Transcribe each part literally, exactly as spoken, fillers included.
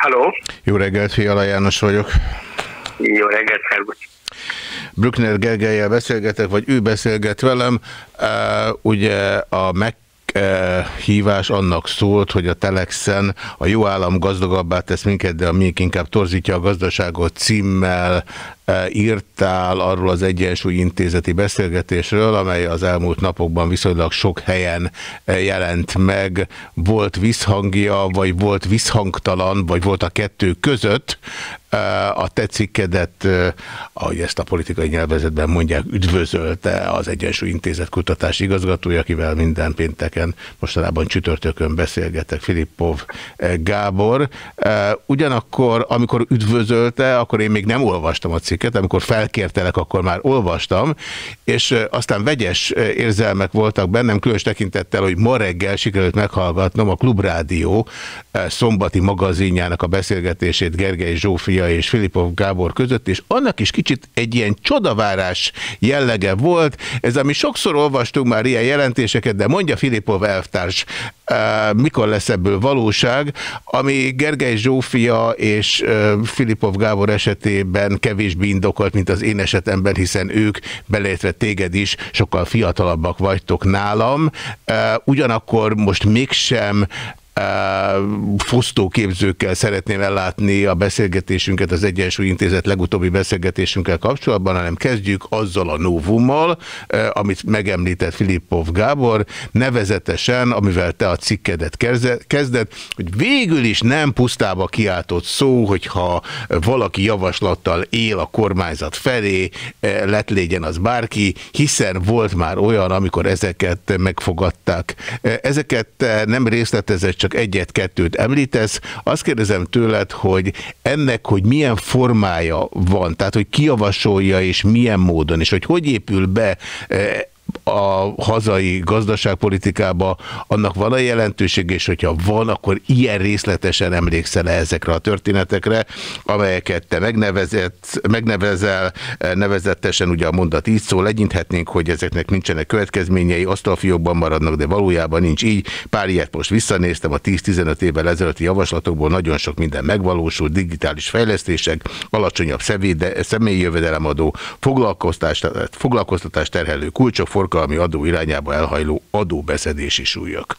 Halló! Jó reggelt, Fiala János vagyok. Jó reggelt, szervusz! Brückner Gergellyel beszélgetek, vagy ő beszélget velem. Uh, ugye a meghívás annak szólt, hogy a Telexen a jó állam gazdagabbá tesz minket, de a miénk inkább torzítja a gazdaságot címmel írtál arról az Egyensúly Intézeti beszélgetésről, amely az elmúlt napokban viszonylag sok helyen jelent meg. Volt visszhangja, vagy volt visszhangtalan, vagy volt a kettő között. A te cikkedet, ahogy ezt a politikai nyelvezetben mondják, üdvözölte az Egyensúly Intézet kutatási igazgatója, akivel minden pénteken, mostanában csütörtökön beszélgetek, Filippov Gábor. Ugyanakkor, amikor üdvözölte, akkor én még nem olvastam a cikket, amikor felkértelek, akkor már olvastam, és aztán vegyes érzelmek voltak bennem, különös tekintettel, hogy ma reggel sikerült meghallgatnom a Klubrádió szombati magazinjának a beszélgetését Gergely Zsófia és Filippov Gábor között, és annak is kicsit egy ilyen csodavárás jellege volt. Ez, ami sokszor olvastunk már ilyen jelentéseket, de mondja Filippov elvtárs, mikor lesz ebből valóság, ami Gergely Zsófia és Filippov Gábor esetében kevésbé indokolt, mint az én esetemben, hiszen ők, beleértve téged is, sokkal fiatalabbak vagytok nálam. Ugyanakkor most mégsem fosztóképzőkkel szeretném ellátni a beszélgetésünket az Egyensúly Intézet legutóbbi beszélgetésünkkel kapcsolatban, hanem kezdjük azzal a novummal, amit megemlített Filippov Gábor, nevezetesen, amivel te a cikkedet kezded, hogy végül is nem pusztába kiáltott szó, hogyha valaki javaslattal él a kormányzat felé, lett légyen az bárki, hiszen volt már olyan, amikor ezeket megfogadták. Ezeket nem részletezett, csak egyet-kettőt említesz. Azt kérdezem tőled, hogy ennek, hogy milyen formája van, tehát hogy ki javasolja és milyen módon, és hogy hogy épül be a hazai gazdaságpolitikába, annak van a jelentőség, és hogyha van, akkor ilyen részletesen emlékszel -e ezekre a történetekre, amelyeket te megnevezett, megnevezel, nevezetesen ugye a mondat így szól, legyinthetnénk, hogy ezeknek nincsenek következményei, asztalfiókban maradnak, de valójában nincs így. Pár ilyet most visszanéztem, a tíz-tizenöt évvel ezelőtti javaslatokból nagyon sok minden megvalósult, digitális fejlesztések, alacsonyabb személyi jövedelemadó, foglalkoztatást terhelő kulcsok, forgalmi adó irányába elhajló adóbeszedési súlyok.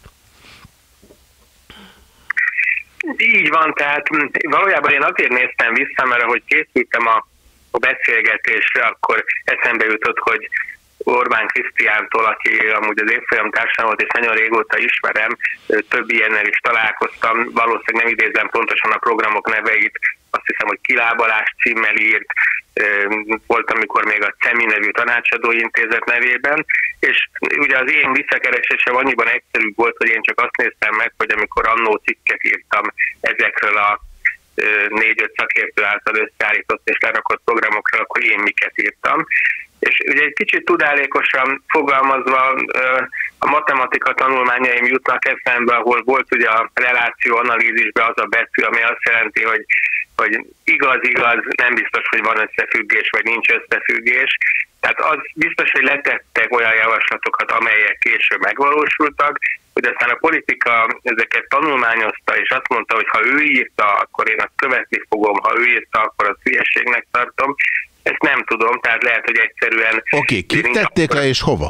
Így van, tehát valójában én azért néztem vissza, mert ahogy készültem a, a beszélgetésre, akkor eszembe jutott, hogy Orbán Krisztiántól, aki amúgy az évfolyam társam volt, és nagyon régóta ismerem, több ilyennel is találkoztam, valószínűleg nem idézem pontosan a programok neveit, azt hiszem, hogy Kilábalás címmel írt, volt, amikor még a CEMI nevű tanácsadóintézet nevében, és ugye az én visszakeresésem annyiban egyszerű volt, hogy én csak azt néztem meg, hogy amikor annó cikket írtam ezekről a négy-öt szakértő által összeállított és lerakott programokról, akkor én miket írtam. És ugye egy kicsit tudálékosan fogalmazva a matematika tanulmányaim jutnak eszembe, ahol volt ugye a relációanalízisben az a betű, ami azt jelenti, hogy, hogy igaz-igaz, nem biztos, hogy van összefüggés, vagy nincs összefüggés. Tehát az biztos, hogy letettek olyan javaslatokat, amelyek később megvalósultak, hogy aztán a politika ezeket tanulmányozta, és azt mondta, hogy ha ő írta, akkor én azt követni fogom, ha ő írta, akkor azt hülyeségnek tartom. Ezt nem tudom, tehát lehet, hogy egyszerűen... Oké, okay, kik tették le és hova?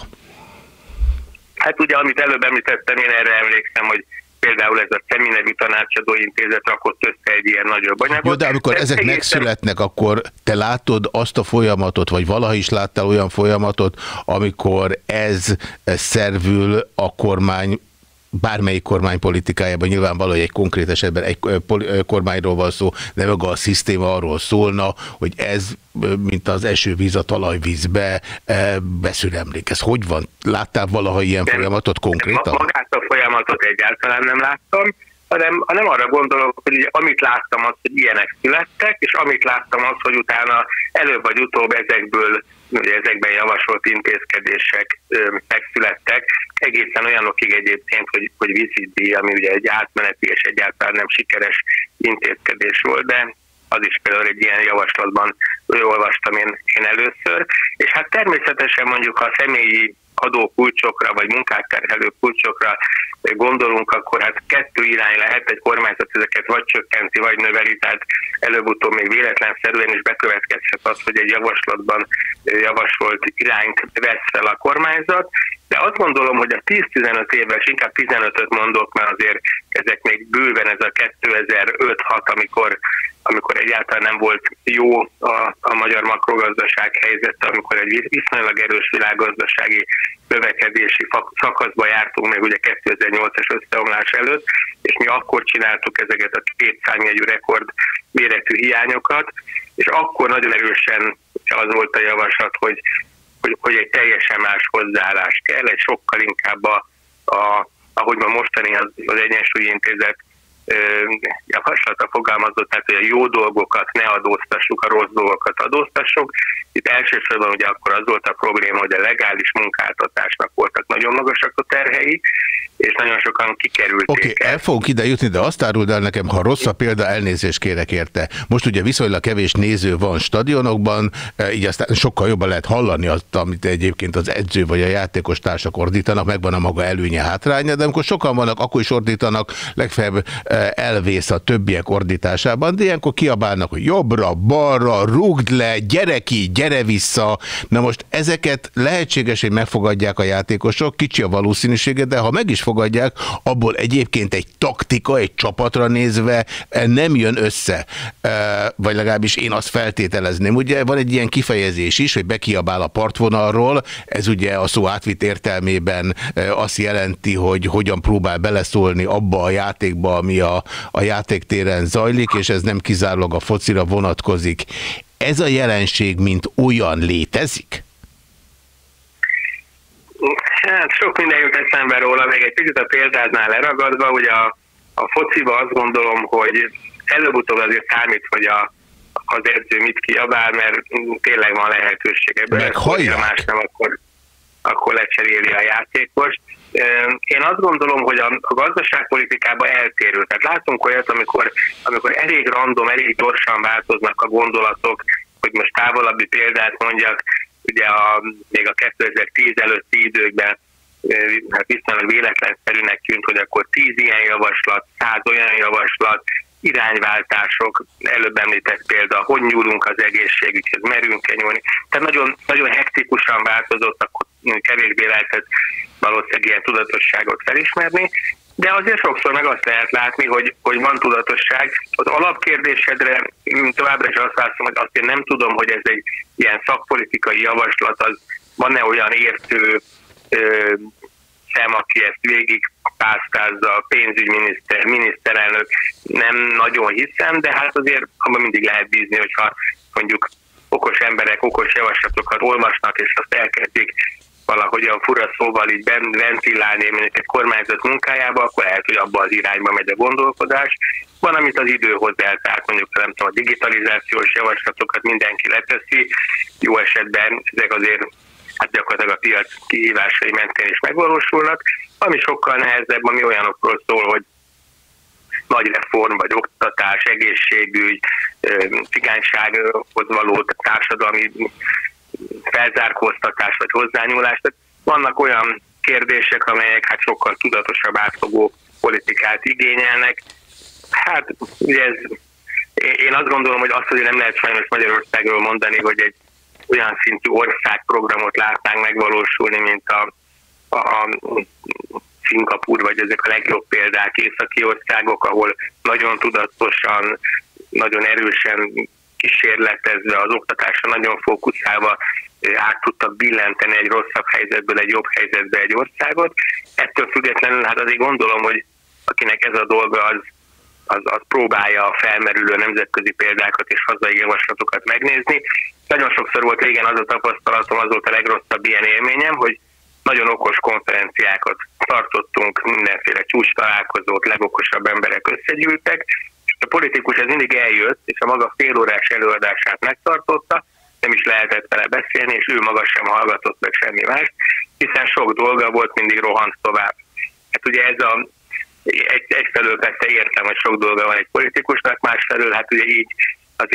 Hát ugye, amit előbb említettem, én erre emlékszem, hogy például ez a CEMI nevű tanácsadóintézet rakott össze egy ilyen nagyobb anyagot. Jó, de amikor de ezek egészen... megszületnek, akkor te látod azt a folyamatot, vagy valaha is láttál olyan folyamatot, amikor ez szervül a kormány, bármelyik kormány politikájában, nyilvánvaló, hogy egy konkrét esetben egy kormányról van szó, de maga a szisztéma arról szólna, hogy ez, mint az esővíz a talajvízbe, beszüremlik. Ez hogy van? Láttál valaha ilyen de folyamatot konkrétan? Magát a folyamatot egyáltalán nem láttam, hanem, hanem arra gondolok, hogy amit láttam az, hogy ilyenek születtek, és amit láttam az, hogy utána előbb vagy utóbb ezekből, ugye ezekben javasolt intézkedések ö, megszülettek, egészen olyanokig egyébként, hogy, hogy vízidíj, ami ugye egy átmeneti és egyáltalán nem sikeres intézkedés volt, de az is például egy ilyen javaslatban olvastam én, én először. És hát természetesen mondjuk, ha a személyi adókulcsokra vagy munkát terhelő kulcsokra gondolunk, akkor hát kettő irány lehet, egy kormányzat ezeket vagy csökkenti, vagy növeli, tehát előbb-utóbb még véletlenszerűen is bekövetkezhet az, hogy egy javaslatban javasolt irányt vesz fel a kormányzat, de azt gondolom, hogy a tíz-tizenöt évvel, és inkább tizenötöt mondok, mert azért ezek még bőven ez a kétezer-öt-hat, amikor, amikor egyáltalán nem volt jó a, a magyar makrogazdaság helyzete, amikor egy viszonylag erős világgazdasági növekedési szakaszba jártunk még ugye kétezer-nyolcas összeomlás előtt, és mi akkor csináltuk ezeket a két számjegyű rekord méretű hiányokat, és akkor nagyon erősen az volt a javaslat, hogy Hogy, hogy egy teljesen más hozzáállás kell, egy sokkal inkább a, a ahogy ma mostani az, az Egyensúlyi Intézet ö, javaslata fogalmazott, tehát hogy a jó dolgokat ne adóztassuk, a rossz dolgokat adóztassuk. Itt elsősorban ugye akkor az volt a probléma, hogy a legális munkáltatásnak voltak nagyon magasak a terhei, és nagyon sokan kikerülték. Oké, okay, el fogunk ide jutni, de azt áruld el nekem, ha rossz a példa, elnézést kérek érte. Most ugye viszonylag kevés néző van stadionokban, így aztán sokkal jobban lehet hallani azt, amit egyébként az edző vagy a játékos társak ordítanak, megvan a maga előnye, hátránya, de amikor sokan vannak, akkor is ordítanak, legfeljebb elvész a többiek ordításában, de ilyenkor kiabálnak, hogy jobbra, balra, rúgd le, gyere ki, gyere vissza. Na most ezeket lehetséges, hogy megfogadják a játékosok, kicsi a valószínűsége, de ha meg is fogadják, abból egyébként egy taktika, egy csapatra nézve nem jön össze. Vagy legalábbis én azt feltételezném. Ugye van egy ilyen kifejezés is, hogy bekiabál a partvonalról, ez ugye a szó átvitt értelmében azt jelenti, hogy hogyan próbál beleszólni abba a játékba, ami a, a játéktéren zajlik, és ez nem kizárólag a focira vonatkozik. Ez a jelenség, mint olyan létezik? Hát sok minden jut eszembe róla, még egy picit a példádnál leragadva, ugye a, a fociba azt gondolom, hogy előbb-utóbb azért számít, hogy a, az edző mit kiabál, mert tényleg van lehetőség ebből. Meghallják. Más nem, akkor, akkor lecseréli a játékost. Én azt gondolom, hogy a, a gazdaságpolitikában eltérő. Tehát látunk olyat, amikor, amikor elég random, elég gyorsan változnak a gondolatok, hogy most távolabbi példát mondjak, ugye a, még a kétezer-tíz előtti időkben hát viszonylag véletlenszerűnek tűnt, hogy akkor tíz ilyen javaslat, száz olyan javaslat, irányváltások, előbb említett példa, hogy nyúlunk az egészségügyhez, merünk-e nyúlni. Tehát nagyon, nagyon hektikusan változott, akkor kevésbé lehetett valószínűleg ilyen tudatosságot felismerni, de azért sokszor meg azt lehet látni, hogy, hogy van tudatosság. Az alapkérdésedre továbbra is azt látom, hogy azt én nem tudom, hogy ez egy ilyen szakpolitikai javaslat, az van-e olyan értő ö, szem, aki ezt végig pásztázza, a pénzügyminiszter, miniszterelnök, nem nagyon hiszem, de hát azért abban mindig lehet bízni, hogyha mondjuk okos emberek okos javaslatokat olvasnak, és azt elkezdik valahogyan fura szóval így ventilálni mondjuk egy kormányzat munkájába, akkor lehet, hogy abba az irányba megy a gondolkodás. Van, amit az idő hoz el, tehát mondjuk nem tudom, a digitalizációs javaslatokat mindenki leteszi, jó esetben ezek azért hát gyakorlatilag a piac kihívásai mentén is megvalósulnak, ami sokkal nehezebb, ami olyanokról szól, hogy nagy reform, vagy oktatás, egészségügy, cigánysághoz való társadalmi felzárkóztatás vagy hozzányúlás. Tehát vannak olyan kérdések, amelyek hát sokkal tudatosabb, átfogó politikát igényelnek. Hát ugye ez, én azt gondolom, hogy azt azért nem lehet sajnos Magyarországról mondani, hogy egy olyan szintű országprogramot látnánk megvalósulni, mint a, a Szingapúr, vagy ezek a legjobb példák, északi országok, ahol nagyon tudatosan, nagyon erősen kísérletezve, az oktatásra nagyon fókuszálva át tudtak billenteni egy rosszabb helyzetből egy jobb helyzetbe egy országot. Ettől függetlenül hát azért gondolom, hogy akinek ez a dolga, az, az, az próbálja a felmerülő nemzetközi példákat és hazai javaslatokat megnézni. Nagyon sokszor volt régen az a tapasztalatom, az volt a legrosszabb ilyen élményem, hogy nagyon okos konferenciákat tartottunk, mindenféle csúcs találkozót, legokosabb emberek összegyűltek, és a politikus ez mindig eljött, és a maga félórás előadását megtartotta, nem is lehetett vele beszélni, és ő maga sem hallgatott meg semmi más, hiszen sok dolga volt, mindig rohant tovább. Hát ugye ez a, egy, egyfelől persze értem, hogy sok dolga van egy politikusnak, másfelől hát ugye így azért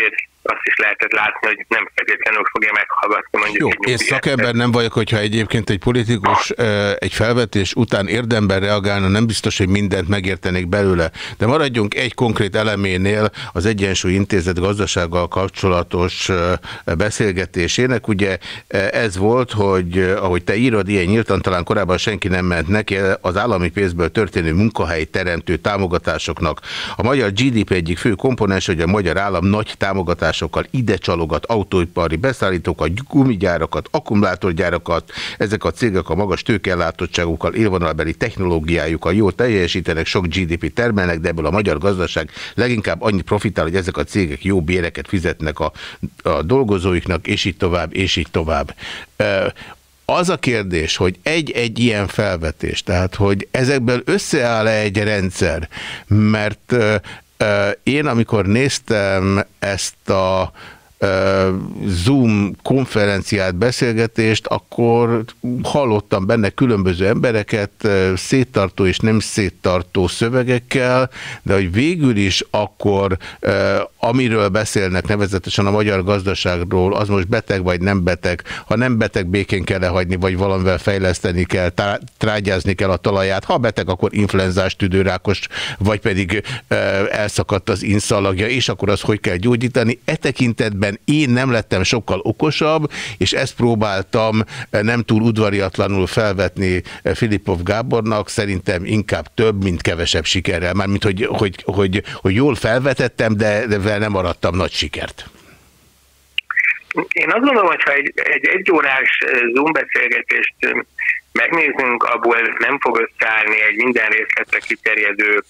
azt is lehetett látni, hogy nem feltétlenül fogja meghallgatni mondjuk. Jó, én szakember nem vagyok, hogyha egyébként egy politikus egy felvetés után érdemben reagálna, nem biztos, hogy mindent megértenék belőle. De maradjunk egy konkrét eleménél az Egyensúly Intézet gazdasággal kapcsolatos beszélgetésének. Ugye ez volt, hogy ahogy te írod, ilyen nyíltan talán korábban senki nem ment neki, az állami pénzből történő munkahelyi teremtő támogatásoknak. A magyar gé dé pé egyik fő komponens, hogy a magyar állam nagy támogatásokkal ide csalogat autóipari beszállítókat, gumigyárakat, akkumulátorgyárakat. Ezek a cégek a magas tőkeellátottságukkal, élvonalbeli technológiájukkal jól teljesítenek, sok gé dé pé termelnek, de ebből a magyar gazdaság leginkább annyi profitál, hogy ezek a cégek jó béreket fizetnek a, a dolgozóiknak, és így tovább, és így tovább. Az a kérdés, hogy egy-egy ilyen felvetés, tehát hogy ezekből összeáll-e egy rendszer, mert én amikor néztem ezt a Zoom konferenciát, beszélgetést, akkor hallottam benne különböző embereket széttartó és nem széttartó szövegekkel, de hogy végül is akkor amiről beszélnek nevezetesen a magyar gazdaságról, az most beteg vagy nem beteg, ha nem beteg, békén kell lehagyni, vagy valamivel fejleszteni kell, trágyázni kell a talaját, ha beteg, akkor influenzás, tüdőrákos, vagy pedig elszakadt az inszalagja, és akkor az hogy kell gyógyítani. E tekintetben én nem lettem sokkal okosabb, és ezt próbáltam nem túl udvariatlanul felvetni Filipov Gábornak, szerintem inkább több, mint kevesebb sikerrel. Mármint, hogy, hogy, hogy, hogy jól felvetettem, de, de nem arattam nagy sikert. Én azt gondolom, hogyha egy, egy egyórás Zoom beszélgetést megnézzünk, abból nem fog összeállni egy minden részletre kiterjedő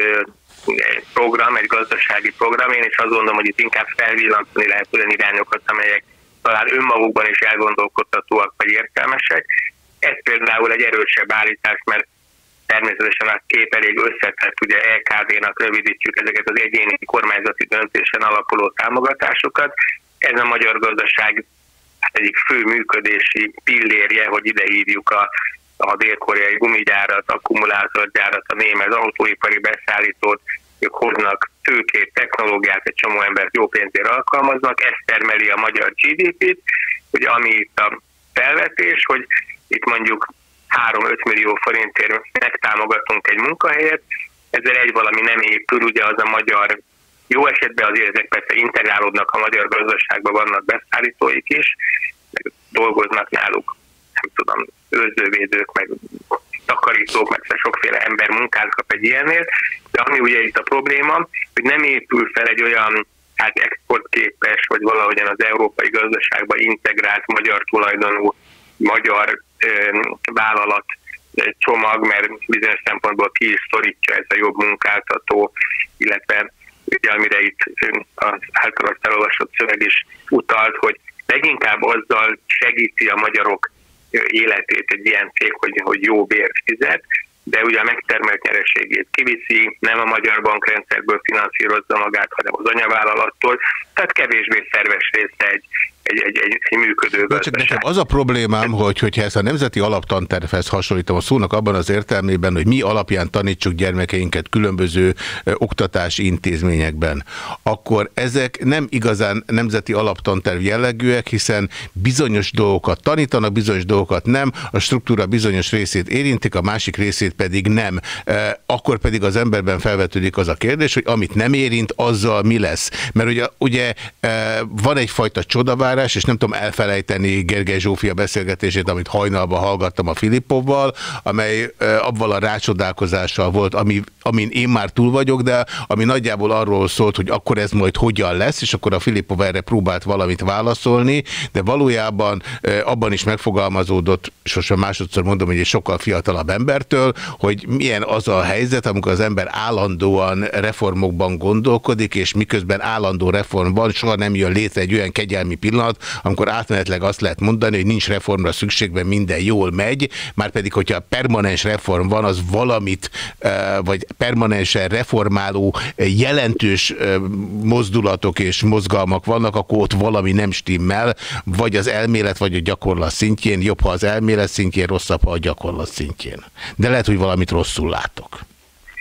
egy program, egy gazdasági program. Én is azt gondolom, hogy itt inkább felvillantani lehet olyan irányokat, amelyek talán önmagukban is elgondolkodtatóak vagy értelmesek. Ez például egy erősebb állítás, mert természetesen a kép elég összetett, ugye é ká dé-nak rövidítjük ezeket az egyéni kormányzati döntésen alapuló támogatásokat. Ez a magyar gazdaság egyik fő működési pillérje, hogy ide hívjuk a, a dél-koreai gumigyárat, akkumulátorgyárat, a német autóipari beszállítót, ők hoznak tőkét, technológiát, egy csomó embert jó pénzért alkalmaznak, ez termeli a magyar gé dé pét, ugye ami itt a felvetés, hogy itt mondjuk három-öt millió forintért megtámogatunk egy munkahelyet, ezzel egy valami nem épül, ugye az a magyar, jó esetben azért ezek persze integrálódnak a magyar gazdaságban, vannak beszállítóik is, meg dolgoznak náluk, nem tudom, őrzővédők, meg takarítók, meg sokféle ember munkát kap egy ilyennél, de ami ugye itt a probléma, hogy nem épül fel egy olyan hát exportképes, vagy valahogyan az európai gazdaságba integrált magyar tulajdonú, magyar ö, vállalat ö, csomag, mert bizonyos szempontból ki is szorítja ez a jobb munkáltató, illetve ugye, amire itt az általános felolvasott szöveg is utalt, hogy leginkább azzal segíti a magyarok életét egy ilyen cég, hogy, hogy jó bért fizet, de ugye a megtermelt nyereségét kiviszi, nem a magyar bankrendszerből finanszírozza magát, hanem az anyavállalattól, tehát kevésbé szerves része egy, egy, egy, egy, egy működő gazdaság. Nekem az a problémám, hogy, hogyha ezt a nemzeti alaptantervhez hasonlítom a szónak abban az értelmében, hogy mi alapján tanítsuk gyermekeinket különböző ö, oktatási intézményekben, akkor ezek nem igazán nemzeti alaptanterv jellegűek, hiszen bizonyos dolgokat tanítanak, bizonyos dolgokat nem, a struktúra bizonyos részét érintik, a másik részét pedig nem. E, akkor pedig az emberben felvetődik az a kérdés, hogy amit nem érint, azzal mi lesz. Mert ugye, ugye e, van egyfajta csodavárás, és nem tudom elfelejteni Gergely Zsófia beszélgetését, amit hajnalban hallgattam a Filippovval, amely e, abban a rácsodálkozással volt, ami, amin én már túl vagyok, de ami nagyjából arról szólt, hogy akkor ez majd hogyan lesz, és akkor a Filippov erre próbált valamit válaszolni, de valójában e, abban is megfogalmazódott, sosem másodszor mondom, hogy egy sokkal fiatalabb embertől, hogy milyen az a helyzet, amikor az ember állandóan reformokban gondolkodik, és miközben állandó reform van, soha nem jön létre egy olyan kegyelmi pillanat, amikor átmenetleg azt lehet mondani, hogy nincs reformra szükségben, minden jól megy, márpedig, hogyha permanens reform van, az valamit, vagy permanensen reformáló jelentős mozdulatok és mozgalmak vannak, akkor ott valami nem stimmel, vagy az elmélet, vagy a gyakorlat szintjén, jobb, ha az elmélet szintjén, rosszabb, ha a gyakorlat szintjén. De lehet, hogy valamit rosszul látok.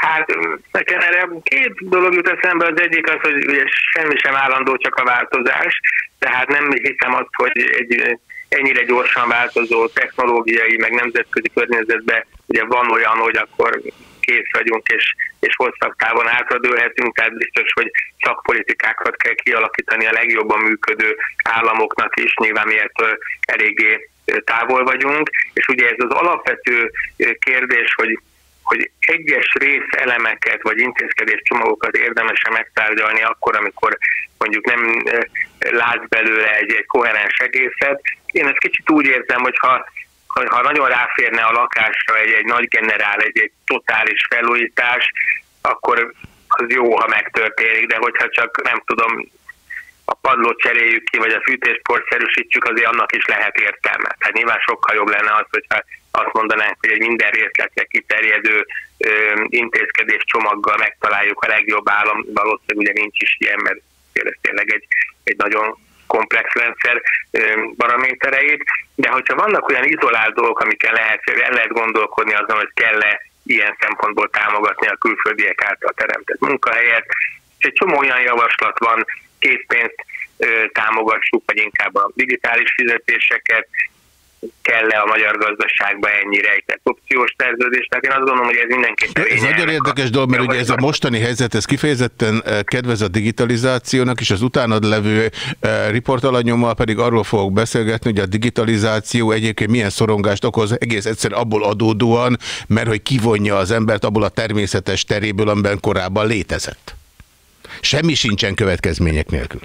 Hát nekem erre két dolog jut eszembe, az egyik az, hogy ugye semmi sem állandó, csak a változás, tehát nem hiszem azt, hogy egy ennyire gyorsan változó technológiai, meg nemzetközi környezetben ugye van olyan, hogy akkor kész vagyunk, és, és hosszabb távon hátradőlhetünk, tehát biztos, hogy szakpolitikákat kell kialakítani a legjobban működő államoknak is, nyilván mi ettől eléggé távol vagyunk, és ugye ez az alapvető kérdés, hogy hogy egyes részelemeket vagy intézkedéscsomagokat érdemes megtárgyalni akkor, amikor mondjuk nem látsz belőle egy, egy koherens egészet. Én ezt kicsit úgy érzem, hogy ha, ha nagyon ráférne a lakásra egy, egy nagy generál, egy, egy totális felújítás, akkor az jó, ha megtörténik, de hogyha csak nem tudom, a padlót cseréljük ki, vagy a fűtésport szerűsítjük, azért annak is lehet értelme. Tehát nyilván sokkal jobb lenne az, hogyha azt mondanánk, hogy egy minden részletre kiterjedő ö, intézkedés csomaggal megtaláljuk a legjobb állam, valószínűleg ugye nincs is ilyen, mert ez tényleg egy, egy nagyon komplex rendszer ö, paramétereit, de hogyha vannak olyan izolált dolgok, amikkel lehet, el lehet gondolkodni azon, hogy kell-e ilyen szempontból támogatni a külföldiek által teremtett munkahelyet, és egy csomó olyan javaslat van, készpénzt ö, támogassuk, vagy inkább a digitális fizetéseket, kell-e a magyar gazdaságban ennyi rejtett opciós szerződés, tehát én azt gondolom, hogy ez mindenképpen... Ez nagyon érdekes dolog, mert ugye ez a mostani helyzet, ez kifejezetten kedvez a digitalizációnak, és az utánad levő riportalanyommal pedig arról fogok beszélgetni, hogy a digitalizáció egyébként milyen szorongást okoz, egész egyszerűen abból adódóan, mert hogy kivonja az embert abból a természetes teréből, amiben korábban létezett. Semmi sincsen következmények nélkül.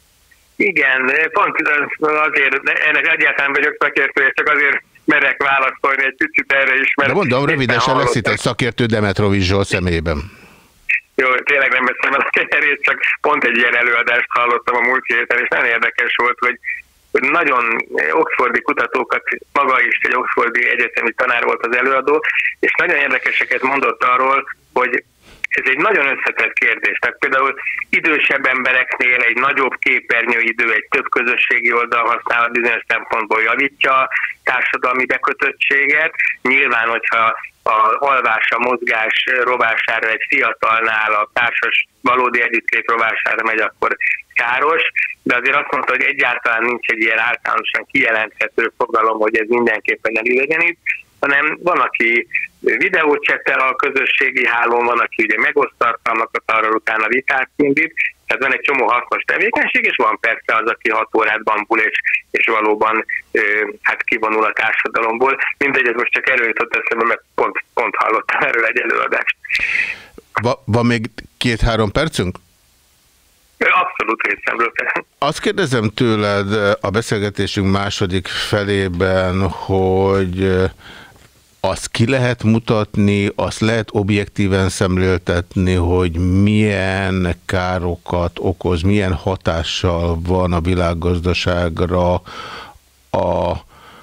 Igen, pont azért, ennek egyáltalán vagyok szakértő, csak azért merek válaszolni egy picit erre is. Mert de mondom, rövidesen lesz itt egy szakértő Demetrovics Zsolt személyében. Jó, tényleg nem beszélem el a kenyerét, csak pont egy ilyen előadást hallottam a múlt héten, és nagyon érdekes volt, hogy, hogy nagyon oxfordi kutatókat, maga is egy oxfordi egyetemi tanár volt az előadó, és nagyon érdekeseket mondott arról, hogy ez egy nagyon összetett kérdés. Tehát például idősebb embereknél egy nagyobb képernyőidő, egy több közösségi oldal használat bizonyos szempontból javítja a társadalmi bekötöttséget. Nyilván, hogyha a alvás, a mozgás rovására egy fiatalnál a társas valódi együttlét rovására megy, akkor káros, de azért azt mondta, hogy egyáltalán nincs egy ilyen általánosan kijelenthető fogalom, hogy ez mindenképpen elidegenít, hanem van, aki videót csettel a közösségi hálón, van, aki ugye megoszt tartalmakat, arra utána vitát indít, tehát van egy csomó hasznos tevékenység, és van persze az, aki hat órát bambul, és, és valóban ö, hát kivonul a társadalomból. Mindegy, ez most csak előjutott eszembe, mert pont, pont hallottam erről egy előadást. Va van még két-három percünk? Abszolút részemről. Azt kérdezem tőled a beszélgetésünk második felében, hogy azt ki lehet mutatni, azt lehet objektíven szemléltetni, hogy milyen károkat okoz, milyen hatással van a világgazdaságra a,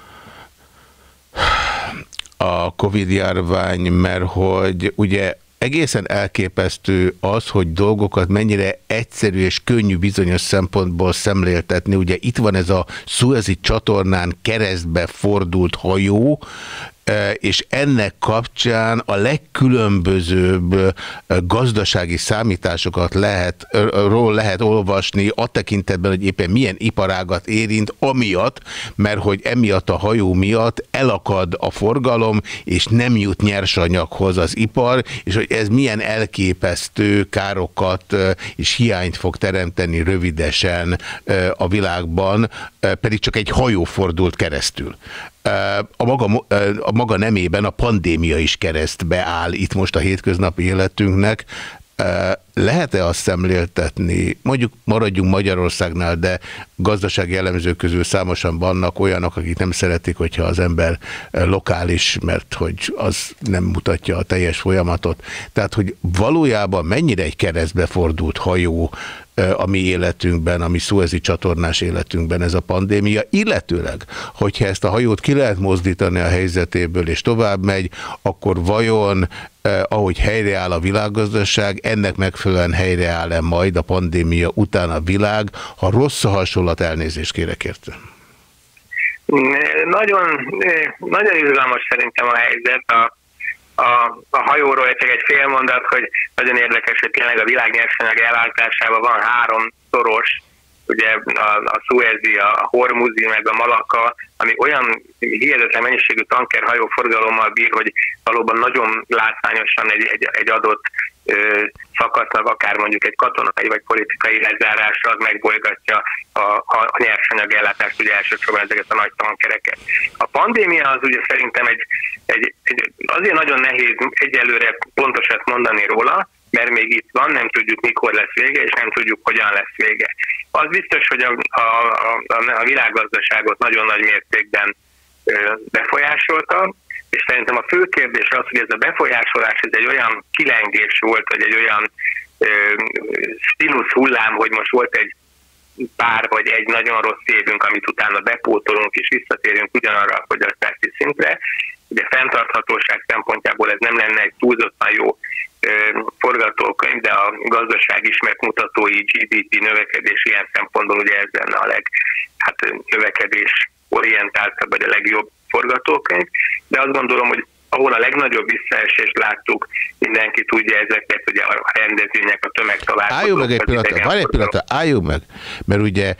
a Covid-járvány, mert hogy ugye egészen elképesztő az, hogy dolgokat mennyire egyszerű és könnyű bizonyos szempontból szemléltetni. Ugye itt van ez a Szuezi csatornán keresztbe fordult hajó, és ennek kapcsán a legkülönbözőbb gazdasági számításokat lehet, ról lehet olvasni a tekintetben, hogy éppen milyen iparágat érint, amiatt, mert hogy emiatt a hajó miatt elakad a forgalom, és nem jut nyersanyaghoz az ipar, és hogy ez milyen elképesztő károkat és hiányt fog teremteni rövidesen a világban, pedig csak egy hajó fordult keresztül. A maga, a maga nemében a pandémia is keresztbe áll itt most a hétköznapi életünknek. Lehet-e azt szemléltetni, mondjuk maradjunk Magyarországnál, de gazdasági elemzők közül számosan vannak olyanok, akik nem szeretik, hogyha az ember lokális, mert hogy az nem mutatja a teljes folyamatot. Tehát, hogy valójában mennyire egy keresztbe fordult hajó a mi életünkben, a mi szuezi csatornás életünkben ez a pandémia, illetőleg, hogyha ezt a hajót ki lehet mozdítani a helyzetéből és tovább megy, akkor vajon, eh, ahogy helyreáll a világgazdaság, ennek megfelelően helyreáll-e majd a pandémia után a világ? Ha rossz a hasonlat, elnézést kérek érte. Nagyon, nagyon izgalmas szerintem a helyzet. A, a, a hajóról csak egy fél mondat, hogy nagyon érdekes, hogy tényleg a világ nyersanyag ellátásában van három szoros, ugye a, a Szuezi, a Hormuzi, meg a Malaka, ami olyan hihetetlen mennyiségű tankerhajó forgalommal bír, hogy valóban nagyon látványosan egy, egy, egy adott ö, szakasznak, akár mondjuk egy katonai vagy politikai lezárásra, az megbolygatja a, a, a nyersanyag ellátást, ugye elsősorban ezeket a nagy tankereket. A pandémia az ugye szerintem egy, egy, egy azért nagyon nehéz egyelőre pontosat mondani róla, mert még itt van, nem tudjuk mikor lesz vége, és nem tudjuk hogyan lesz vége. Az biztos, hogy a, a, a, a világgazdaságot nagyon nagy mértékben ö, befolyásolta, és szerintem a fő kérdés az, hogy ez a befolyásolás ez egy olyan kilengés volt, vagy egy olyan stílusz hullám, hogy most volt egy pár vagy egy nagyon rossz évünk, amit utána bepótolunk, és visszatérünk ugyanarra a fogyasztási szintre. Ugye fenntarthatóság szempontjából ez nem lenne egy túlzottan jó forgatókönyv, de a gazdaság ismert mutatói gé dé pé növekedés ilyen szempontból ugye ez lenne a leg, hát növekedés orientáltabb, vagy a legjobb forgatókönyv, de azt gondolom, hogy ahol a legnagyobb visszaesést láttuk, mindenki tudja ezeket, ugye a rendezvények, a tömegtalálkozók. Álljunk meg egy pillanatra, várj egy pillanatra, álljunk meg, mert ugye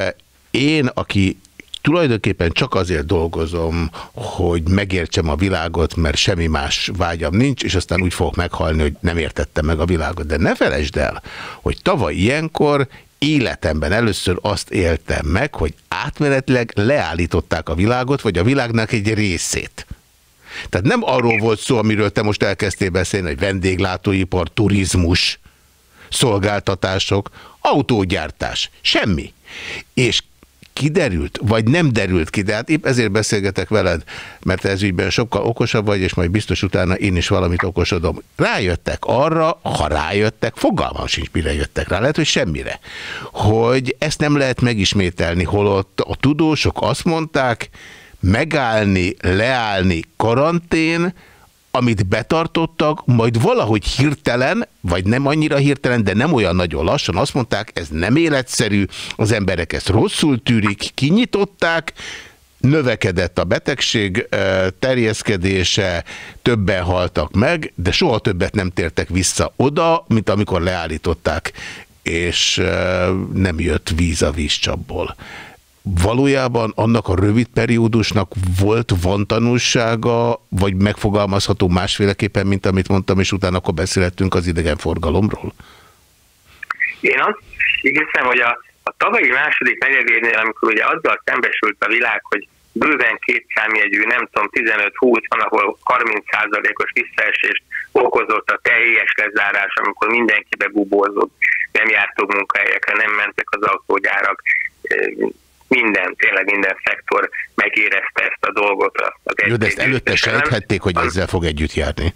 én, aki tulajdonképpen csak azért dolgozom, hogy megértsem a világot, mert semmi más vágyam nincs, és aztán úgy fogok meghalni, hogy nem értettem meg a világot. De ne felejtsd el, hogy tavaly ilyenkor életemben először azt éltem meg, hogy átmenetileg leállították a világot, vagy a világnak egy részét. Tehát nem arról volt szó, amiről te most elkezdtél beszélni, hogy vendéglátóipar, turizmus, szolgáltatások, autógyártás, semmi. És kiderült, vagy nem derült ki, de hát épp ezért beszélgetek veled, mert ez ügyben sokkal okosabb vagy, és majd biztos utána én is valamit okosodom. Rájöttek arra, ha rájöttek, fogalmam sincs, mire jöttek rá, lehet, hogy semmire, hogy ezt nem lehet megismételni, holott a tudósok azt mondták, megállni, leállni, karantén, amit betartottak, majd valahogy hirtelen, vagy nem annyira hirtelen, de nem olyan nagyon lassan, azt mondták, ez nem életszerű, az emberek ezt rosszul tűrik, kinyitották, növekedett a betegség terjeszkedése, többen haltak meg, de soha többet nem tértek vissza oda, mint amikor leállították, és nem jött víz a vízcsapból. Valójában annak a rövid periódusnak volt, van tanulsága, vagy megfogalmazható másféleképpen, mint amit mondtam, és utána akkor beszélhettünk az idegenforgalomról? Én azt hiszem, hogy a, a tavalyi második negyedévnél, amikor ugye azzal szembesült a világ, hogy bőven két számjegyű, nem tudom, tizenöt-húsz, van, ahol harminc százalékos visszaesést okozott a teljes lezárás, amikor mindenki bebubózott, nem jártunk munkahelyekre, nem mentek az autógyárak, minden, tényleg minden szektor megérezte ezt a dolgot. Az Jó, de ezt előtte sejthették, hogy ezzel fog együtt járni?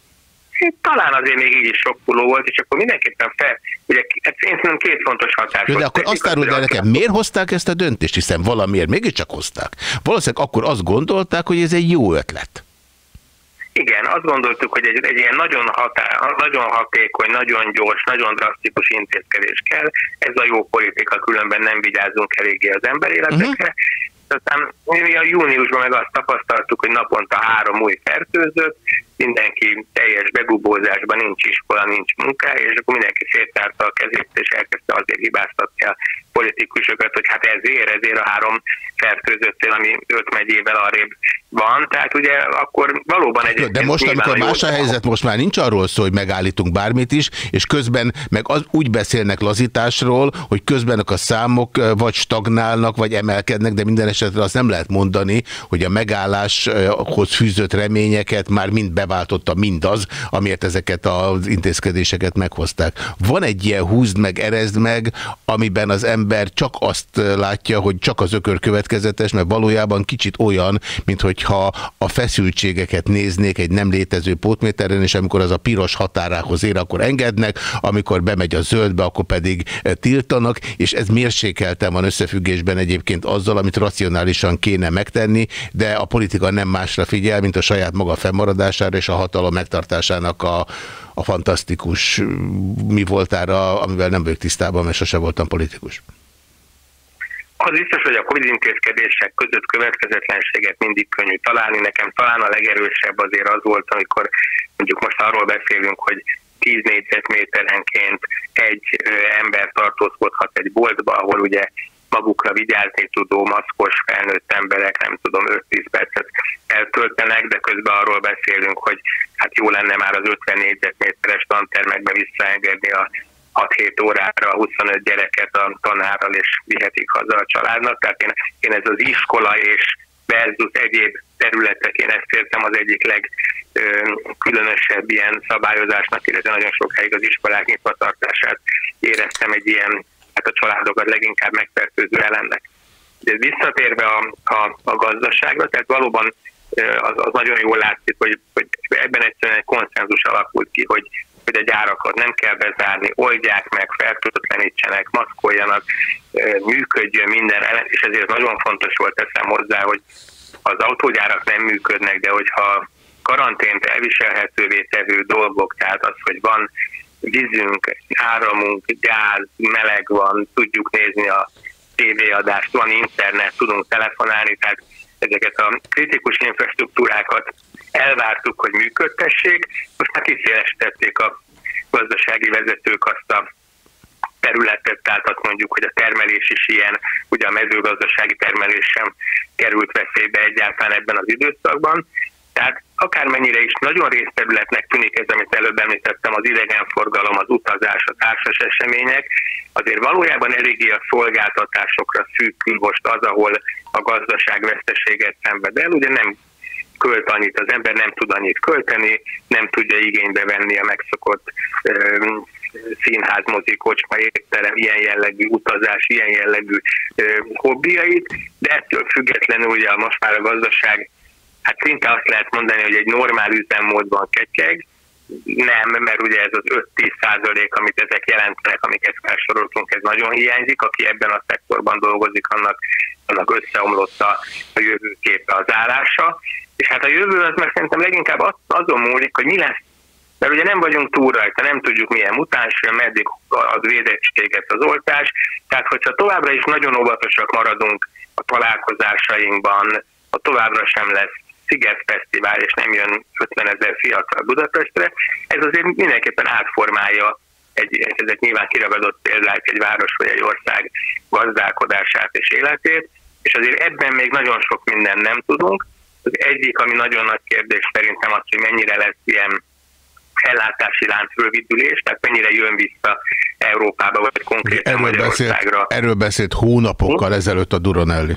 Talán azért még így is sokkuló volt, és akkor mindenképpen fel, ugye én szerintem két fontos hatás. Jó, de akkor azt áruld el nekem, miért hozták ezt a döntést, hiszen valamiért mégiscsak hozták. Valószínűleg akkor azt gondolták, hogy ez egy jó ötlet. Igen, azt gondoltuk, hogy egy, egy ilyen nagyon, hatá, nagyon hatékony, nagyon gyors, nagyon drasztikus intézkedés kell. Ez a jó politika, különben nem vigyázunk eléggé az emberéletekre. Uh-huh. Aztán a júniusban meg azt tapasztaltuk, hogy naponta három új fertőzött, mindenki teljes bebubózásban, nincs iskola, nincs munkája, és akkor mindenki széttárta a kezét, és elkezdte azért hibáztatni a politikusokat, hogy hát ezért, ezért a három fertőzöttél, ami öt megyével arrébb van. Tehát ugye akkor valóban egy... De most, amikor más a helyzet, most már nincs arról szó, hogy megállítunk bármit is, és közben meg az, úgy beszélnek lazításról, hogy közben a számok vagy stagnálnak, vagy emelkednek, de minden esetre azt nem lehet mondani, hogy a megálláshoz fűzött reményeket már mind beváltotta mindaz, amiért ezeket az intézkedéseket meghozták. Van egy ilyen húzd meg, erezd meg, amiben az ember csak azt látja, hogy csak az ökör következetes, mert valójában kicsit olyan, minthogyha a feszültségeket néznék egy nem létező pótméteren, és amikor az a piros határához ér, akkor engednek, amikor bemegy a zöldbe, akkor pedig tiltanak, és ez mérsékelten van összefüggésben egyébként azzal, amit racionálisan kéne megtenni, de a politika nem másra figyel, mint a saját maga fennmaradására és a hatalom megtartásának a, a fantasztikus mi voltára, amivel nem vagyok tisztában, mert sose voltam politikus. Az biztos, hogy a Covid intézkedések között következetlenséget mindig könnyű találni. Nekem talán a legerősebb azért az volt, amikor mondjuk most arról beszélünk, hogy tíz négyzetméterenként egy ember tartózkodhat egy boltba, ahol ugye magukra vigyázni tudó, maszkos felnőtt emberek, nem tudom, öt-tíz percet eltöltenek, de közben arról beszélünk, hogy hát jó lenne már az ötven négyzetméteres tantermekbe visszaengedni a hat-hét órára a huszonöt gyereket a tanárral, és vihetik haza a családnak. Tehát én, én ez az iskola és versus egyéb területek, én ezt értem az egyik legkülönösebb ilyen szabályozásnak, illetve nagyon sokáig az iskolák nyitvatartását éreztem egy ilyen, hát a családokat leginkább megfertőző elemnek. De visszatérve a, a, a gazdaságra, tehát valóban az, az nagyon jól látszik, hogy, hogy ebben egyszerűen egy konszenzus alakult ki, hogy hogy a gyárakat nem kell bezárni, oldják meg, fertőtlenítsenek, maszkoljanak, működjön minden ellen, és ezért nagyon fontos volt teszem hozzá, hogy az autógyárak nem működnek, de hogyha karantént elviselhetővé tevő dolgok, tehát az, hogy van vízünk, áramunk, gáz, meleg van, tudjuk nézni a tévéadást, van internet, tudunk telefonálni, tehát ezeket a kritikus infrastruktúrákat elvártuk, hogy működtessék, most már kiszélesítették a gazdasági vezetők azt a területet, tehát azt mondjuk, hogy a termelés is ilyen, ugye a mezőgazdasági termelés sem került veszélybe egyáltalán ebben az időszakban. Tehát akármennyire is nagyon részterületnek tűnik ez, amit előbb említettem, az idegenforgalom, az utazás, a társas események, azért valójában eléggé a szolgáltatásokra szűkül most az, ahol a gazdaság veszteséget szenved el, ugye nem költ annyit, az ember nem tud annyit költeni, nem tudja igénybe venni a megszokott ö, színház, mozi, kocsma, étterem, ilyen jellegű utazás, ilyen jellegű ö, hobbiait, de ettől függetlenül ugye most már a gazdaság, hát szinte azt lehet mondani, hogy egy normál üzemmódban ketyeg, nem, mert ugye ez az öt-tíz százalék, amit ezek jelentenek, amiket felsoroltunk, ez nagyon hiányzik, aki ebben a szektorban dolgozik, annak, annak összeomlott a, a jövőképe, az állása. És hát a jövő az meg szerintem leginkább az, azon múlik, hogy mi lesz, mert ugye nem vagyunk túl rajta, nem tudjuk milyen mutáns, meddig ad védettséget az oltás, tehát hogyha továbbra is nagyon óvatosak maradunk a találkozásainkban, ha továbbra sem lesz Szigetfesztivál, és nem jön ötvenezer fiatal Budapestre, ez azért mindenképpen átformálja, egy, ezek nyilván kiragadott példák, egy város vagy egy ország gazdálkodását és életét, és azért ebben még nagyon sok minden nem tudunk. Az egyik, ami nagyon nagy kérdés szerintem az, hogy mennyire lesz ilyen ellátási lánc rövidülés, tehát mennyire jön vissza Európába, vagy konkrétan erről Magyarországra. Beszélt, erről beszélt hónapokkal hm? ezelőtt a Duronelli.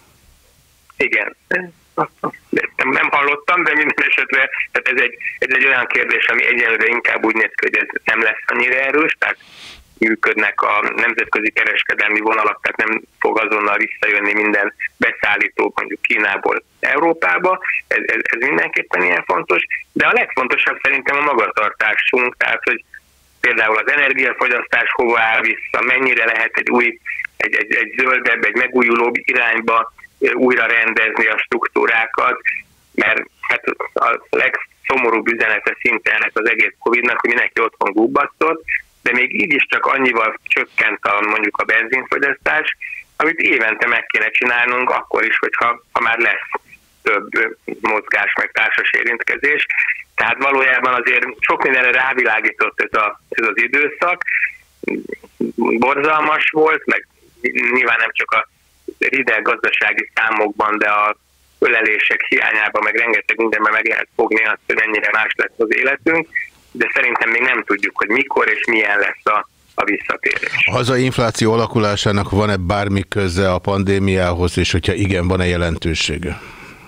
Igen. Nem, nem hallottam, de minden esetre tehát ez, egy, ez egy olyan kérdés, ami egyelőre inkább úgy néz ki, hogy ez nem lesz annyira erős, tehát működnek a nemzetközi kereskedelmi vonalak, tehát nem fog azonnal visszajönni minden beszállító mondjuk Kínából Európába, ez, ez, ez mindenképpen ilyen fontos, de a legfontosabb szerintem a magatartásunk, tehát hogy például az energiafogyasztás hova áll vissza, mennyire lehet egy új, egy, egy, egy zöldebb, egy megújulóbb irányba újra rendezni a struktúrákat, mert hát a legszomorúbb üzenete szinte ennek az egész Covidnak, hogy mindenki otthon gubbasztott, de még így is csak annyival csökkent a, mondjuk a benzinfogyasztás, amit évente meg kéne csinálnunk, akkor is, hogyha ha már lesz több mozgás, meg társas érintkezés. Tehát valójában azért sok mindenre rávilágított ez, a, ez az időszak. Borzalmas volt, meg nyilván nem csak a rideg gazdasági számokban, de a ölelések hiányában, meg rengeteg mindenben meg lehet fogni azt, hogy mennyire más lesz az életünk, de szerintem még nem tudjuk, hogy mikor és milyen lesz a, a visszatérés. A hazai infláció alakulásának van-e bármi köze a pandémiához, és hogyha igen, van-e jelentősége?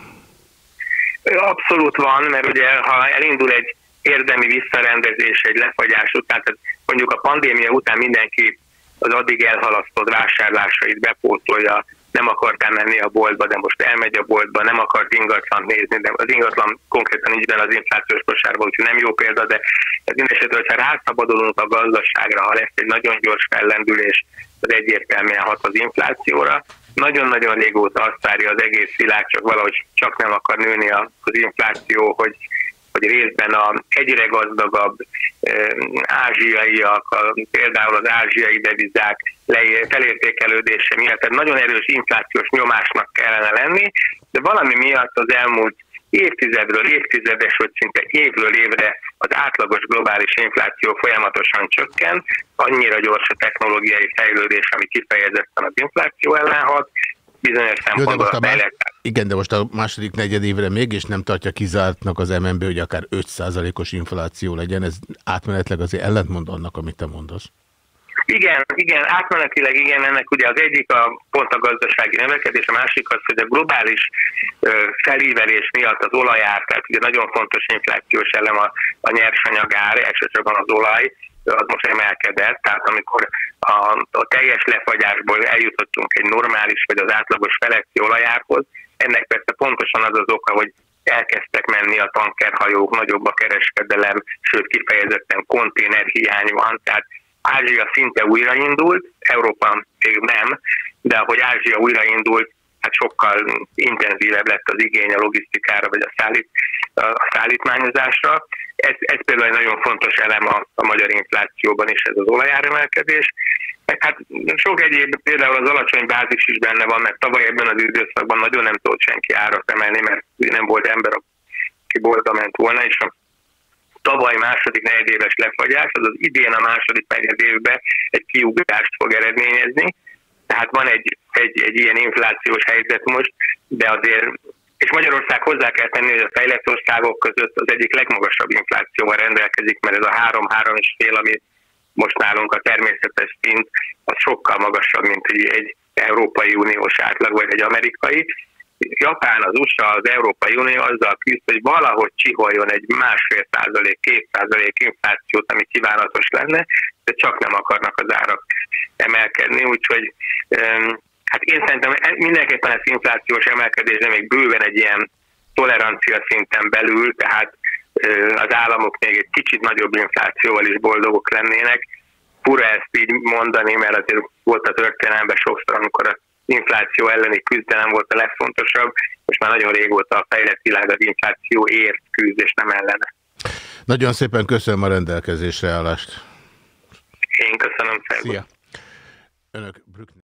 Abszolút van, mert ugye ha elindul egy érdemi visszarendezés, egy lefagyás után, tehát mondjuk a pandémia után mindenki az addig elhalasztott vásárlásait bepótolja, nem akartál menni a boltba, de most elmegy a boltba, nem akart ingatlant nézni, de az ingatlan konkrétan így benne az inflációs kosárban, úgyhogy nem jó példa, de ez mindesetre, hogyha rászabadulunk a gazdaságra, ha lesz egy nagyon gyors fellendülés, az egyértelműen hat az inflációra. Nagyon-nagyon régóta azt várja az egész világ, csak valahogy csak nem akar nőni az infláció, hogy hogy részben a egyre gazdagabb e, ázsiaiak, a, például az ázsiai devizák felértékelődése miatt, tehát nagyon erős inflációs nyomásnak kellene lenni, de valami miatt az elmúlt évtizedről évtizedes, vagy szinte évről évre az átlagos globális infláció folyamatosan csökken, annyira gyors a technológiai fejlődés, ami kifejezetten az infláció ellen hat, bizonyos szempontból a fejlett. Igen, de most a második negyedévre mégis nem tartja kizártnak az em en bé, hogy akár öt százalékos infláció legyen, ez átmenetleg azért ellentmond annak, amit te mondasz. Igen, igen, átmenetileg igen, ennek ugye az egyik a pont a gazdasági növekedés, a másik az, hogy a globális ö, felívelés miatt az olajár, tehát ugye nagyon fontos inflációs elem a, a nyersanyagár, elsősorban az olaj, az most emelkedett, tehát amikor a, a teljes lefagyásból eljutottunk egy normális vagy az átlagos feletti olajárhoz, ennek persze pontosan az az oka, hogy elkezdtek menni a tankerhajók, nagyobb a kereskedelem, sőt kifejezetten konténerhiány van, tehát Ázsia szinte újraindult, Európa még nem, de ahogy Ázsia újraindult, hát sokkal intenzívebb lett az igény a logisztikára vagy a, szállít, a szállítmányozásra. Ez, ez például egy nagyon fontos elem a, a magyar inflációban is, ez az olajáremelkedés. Meg hát sok egyéb, például az alacsony bázis is benne van, mert tavaly ebben az időszakban nagyon nem tudott senki árat emelni, mert nem volt ember, aki boltba ment volna, és a tavaly második negyedéves lefagyás, az az idén a második negyedévben egy kiugrást fog eredményezni. Tehát van egy, egy, egy ilyen inflációs helyzet most, de azért, és Magyarország hozzá kell tenni, hogy a fejlett országok között az egyik legmagasabb inflációval rendelkezik, mert ez a három-három és fél, ami most nálunk a természetes szint, az sokkal magasabb, mint egy, egy Európai Uniós átlag, vagy egy amerikai. Japán, az u es á, az Európai Unió azzal küzd, hogy valahogy csiholjon egy másfél százalék, két százalék inflációt, ami kívánatos lenne, de csak nem akarnak az árak emelkedni, úgyhogy hát én szerintem mindenképpen ez inflációs emelkedés, de még bőven egy ilyen tolerancia szinten belül, tehát az államok még egy kicsit nagyobb inflációval is boldogok lennének. Fura ezt így mondani, mert azért volt a történelemben sokszor, amikor a infláció elleni küzdelem volt a legfontosabb, most már nagyon régóta a fejlett világ az inflációért küzd, és nem ellene. Nagyon szépen köszönöm a rendelkezésre állást. Én köszönöm. Szia! Önök